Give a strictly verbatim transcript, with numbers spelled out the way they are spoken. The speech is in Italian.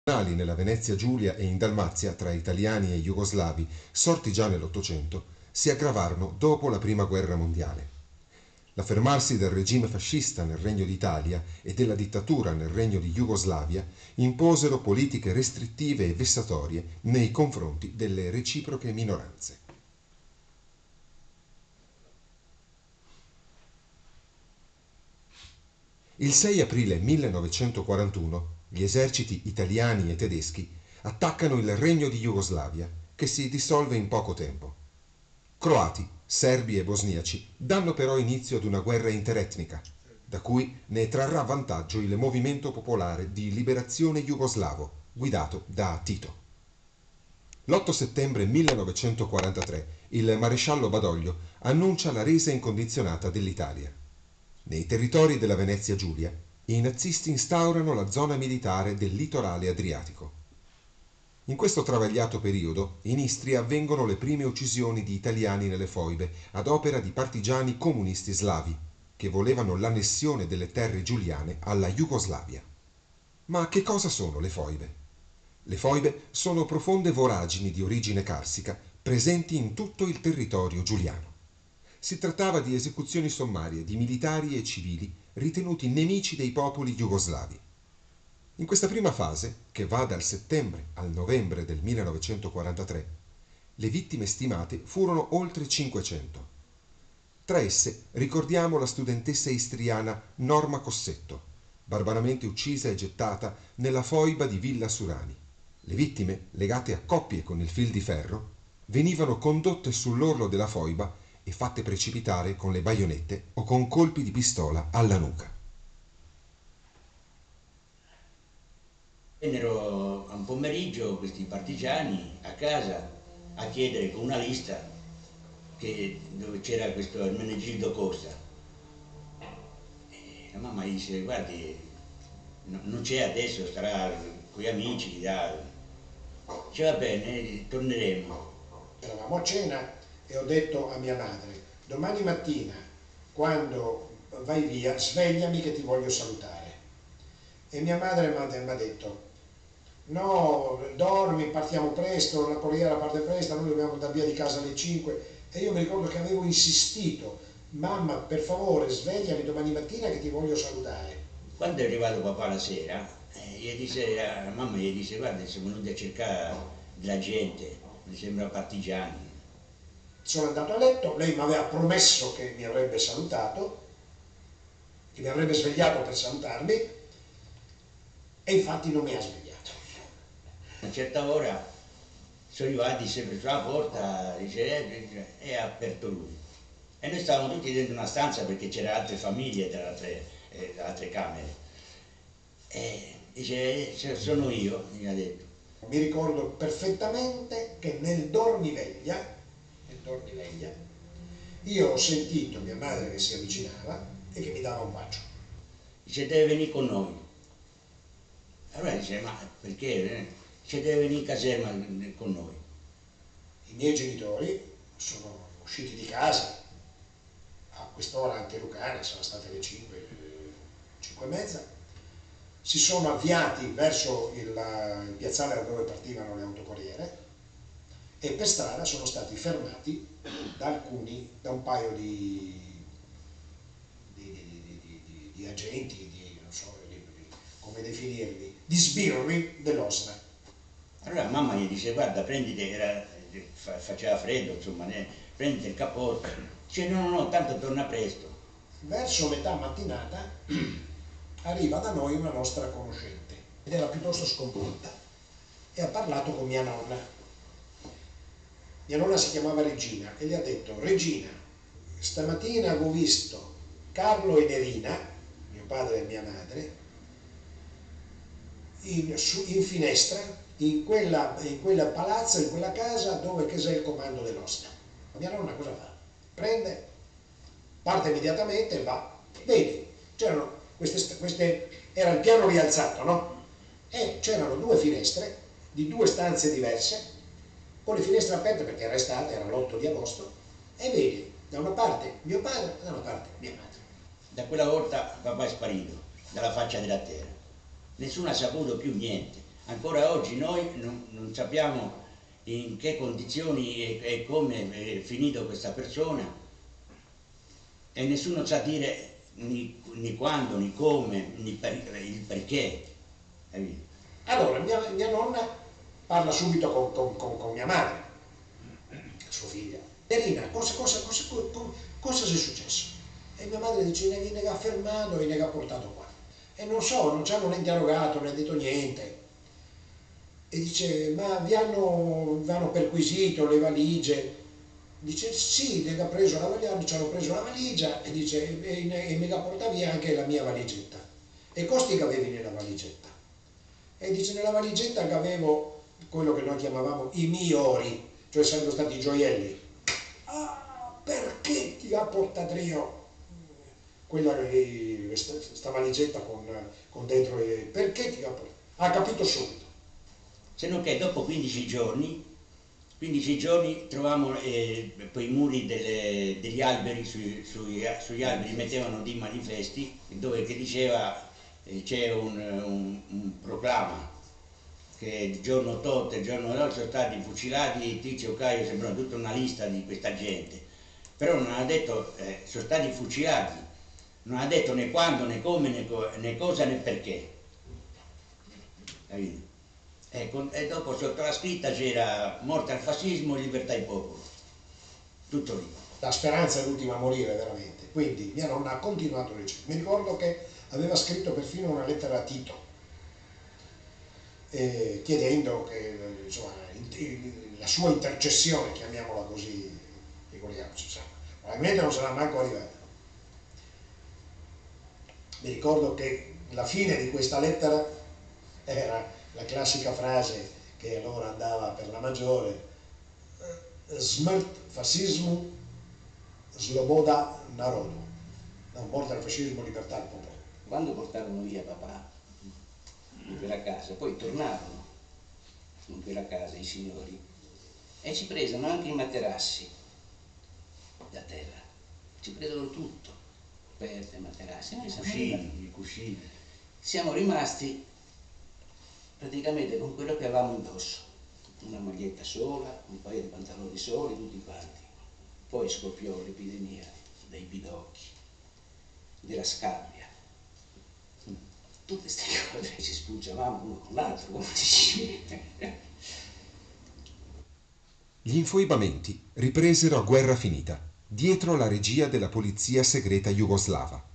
nella Venezia Giulia e in Dalmazia tra italiani e jugoslavi, sorti già nell'Ottocento, si aggravarono dopo la Prima Guerra Mondiale. L'affermarsi del regime fascista nel Regno d'Italia e della dittatura nel Regno di Jugoslavia imposero politiche restrittive e vessatorie nei confronti delle reciproche minoranze. Il sei aprile millenovecentoquarantuno gli eserciti italiani e tedeschi attaccano il Regno di Jugoslavia, che si dissolve in poco tempo. Croati, serbi e bosniaci danno però inizio ad una guerra interetnica, da cui ne trarrà vantaggio il Movimento Popolare di Liberazione Jugoslavo, guidato da Tito. L'otto settembre millenovecentoquarantatré il maresciallo Badoglio annuncia la resa incondizionata dell'Italia. Nei territori della Venezia Giulia, i nazisti instaurano la zona militare del litorale adriatico. In questo travagliato periodo, in Istria avvengono le prime uccisioni di italiani nelle foibe ad opera di partigiani comunisti slavi, che volevano l'annessione delle terre giuliane alla Jugoslavia. Ma che cosa sono le foibe? Le foibe sono profonde voragini di origine carsica presenti in tutto il territorio giuliano. Si trattava di esecuzioni sommarie di militari e civili ritenuti nemici dei popoli jugoslavi. In questa prima fase, che va dal settembre al novembre del millenovecentoquarantatré, le vittime stimate furono oltre cinquecento. Tra esse ricordiamo la studentessa istriana Norma Cossetto, barbaramente uccisa e gettata nella foiba di Villa Surani. Le vittime, legate a coppie con il fil di ferro, venivano condotte sull'orlo della foiba e fatte precipitare con le baionette o con colpi di pistola alla nuca. Vennero a un pomeriggio questi partigiani a casa a chiedere con una lista che, dove c'era questo Ermenegildo Costa. E la mamma gli disse: guardi, no, non c'è adesso, starà con gli amici, da... dice va bene, torneremo. Eravamo a cena e ho detto a mia madre: domani mattina quando vai via svegliami che ti voglio salutare. E mia madre mi ha detto: no, dormi, partiamo presto, la corriera parte presto, noi dobbiamo andare via di casa alle cinque. E io mi ricordo che avevo insistito: mamma, per favore svegliami domani mattina che ti voglio salutare. Quando è arrivato papà la sera, eh, gli disse, la mamma gli disse: guarda, siamo venuti a cercare la gente, mi sembra partigiani. Sono andato a letto, lei mi aveva promesso che mi avrebbe salutato, che mi avrebbe svegliato per salutarmi, e infatti non mi ha svegliato. A una certa ora sono arrivati sempre sulla porta, dice, e ha aperto lui. E noi stavamo tutti dentro una stanza perché c'erano altre famiglie da altre, eh, da altre camere. E dice: sono io, mi ha detto. Mi ricordo perfettamente che nel dormiveglia, nel dormiveglia, io ho sentito mia madre che si avvicinava e che mi dava un bacio. Dice: deve venire con noi. Allora dice: ma perché? Dice: deve venire in caserma con noi. I miei genitori sono usciti di casa a quest'ora antelucana, sono state le cinque, cinque e mezza, si sono avviati verso il, il piazzale da dove partivano le autocorriere e per strada sono stati fermati da alcuni, da un paio di, di, di, di, di, di agenti, di, non so di, come definirli, di sbirri dell'Osna. Allora mamma gli dice: guarda, prenditi, era, faceva freddo, insomma, ne, prenditi il cappotto. Dice: no, no, no, tanto torna presto. Verso metà mattinata arriva da noi una nostra conoscente ed era piuttosto sconvolta e ha parlato con mia nonna. Mia nonna si chiamava Regina e le ha detto: Regina, stamattina avevo visto Carlo e Nerina, mio padre e mia madre, in, su, in finestra in quella, in quella palazzo, in quella casa dove c'è il comando dell'Osna. Mia nonna cosa fa? Prende, parte immediatamente e va. Vedi, c'erano queste, queste, era il piano rialzato, no? E c'erano due finestre di due stanze diverse, con le finestre aperte perché era estate, era l'otto di agosto, e vedi, da una parte mio padre, da una parte mia madre. Da quella volta papà è sparito dalla faccia della terra. Nessuno ha saputo più niente. Ancora oggi noi non, non sappiamo in che condizioni e, e come è finito questa persona, e nessuno sa dire ni, ni quando, ni come, ni per, il perché. Capito? Allora, mia, mia nonna parla subito con, con, con, con mia madre, sua figlia. Nerina, cosa, cosa, cosa, cosa, cosa è successo? E mia madre dice, ne, ne ha fermato e ne ha portato qua. E non so, non ci hanno né interrogato, né detto niente. E dice, ma vi hanno, vi hanno perquisito le valigie? Dice, sì, ne ha preso la valigia, ci hanno preso la valigia, e dice, e, e me la porta via anche la mia valigetta. E costi che avevi nella valigetta? E dice, nella valigetta che avevo quello che noi chiamavamo i migliori, cioè sarebbero stati i gioielli. Ah, perché ti ha portato io quella, questa, questa valigetta con, con dentro, perché ti ha portato? Ha capito subito. Se non che dopo quindici giorni, quindici giorni trovavamo eh, quei muri delle, degli alberi, sui, sui, sugli alberi mettevano dei manifesti dove che diceva eh, c'è un, un, un proclama che il giorno tot, il giorno tot sono stati fucilati Tizio Caio, sembrava tutta una lista di questa gente, però non ha detto eh, sono stati fucilati, non ha detto né quando, né come, né, co né cosa, né perché. Capito? Ecco, e dopo sotto la scritta c'era morte al fascismo, libertà ai popoli, tutto lì. La speranza è l'ultima a morire, veramente. Quindi mia nonna ha continuato a leggere. Mi ricordo che aveva scritto perfino una lettera a Tito, eh, chiedendo che, insomma, la sua intercessione, chiamiamola così, figuriamoci, insomma, probabilmente non sarà manco arrivata. Mi ricordo che la fine di questa lettera era la classica frase che allora andava per la maggiore: smrt fascismo, sloboda narodu. No, morte al fascismo, libertà al popolo. Quando portarono via papà in quella casa, poi tornarono in quella casa i signori e ci presero anche i materassi da terra, ci presero tutto, coperte, materassi, noi siamo Cuscini, rimasti, i cuscini. siamo rimasti praticamente con quello che avevamo indosso, una maglietta sola, un paio di pantaloni soli, tutti quanti. Poi scoppiò l'epidemia dei pidocchi, della scabbia, tutte queste cose, ci spulciavamo uno con l'altro, come dici. Gli infoibamenti ripresero a guerra finita, dietro la regia della polizia segreta jugoslava.